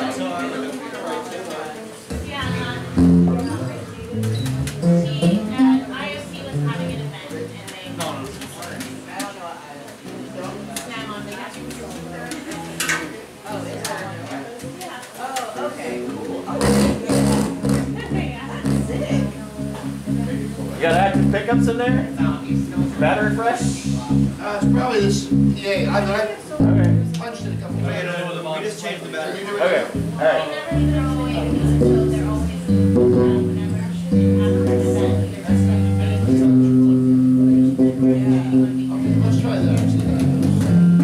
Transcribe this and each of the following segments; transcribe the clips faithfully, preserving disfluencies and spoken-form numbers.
You got active pickups in there? Battery fresh? Uh, it's probably this. Yeah, I, I okay. punched it a couple times. We just changed the battery. Okay, alright. Okay, let's try that. See how that goes.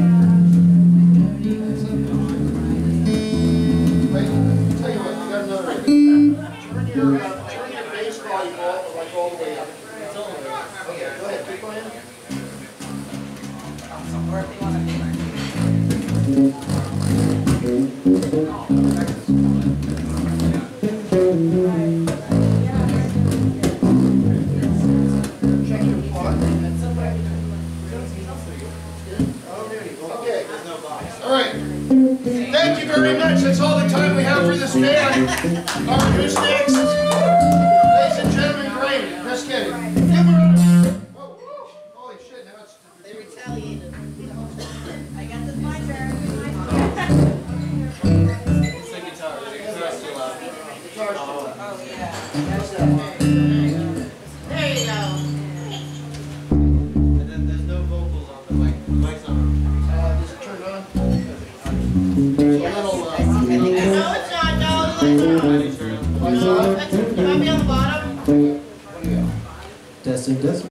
Wait, tell you what, you got another idea. Turn your, uh, turn your bass volume all, like all the way up. Okay, go ahead, keep playing. Check your plug. Okay. All right. Thank you very much. That's all the time we have for this band. Our who's next? Ladies and gentlemen, great. Just kidding. Give them a round of- oh, holy shit, now it's... They retaliated. I got this my turn. It's the guitar. The guitar's still loud. Guitar's still loud. Oh, yeah. How's that? There you go. And then there's no vocals on the mic. The mic's on. Uh, does it turn on? There's a little... Uh, No, it's not. No, it's not. lights on? You want me on the bottom? What do you got? Testing, testing.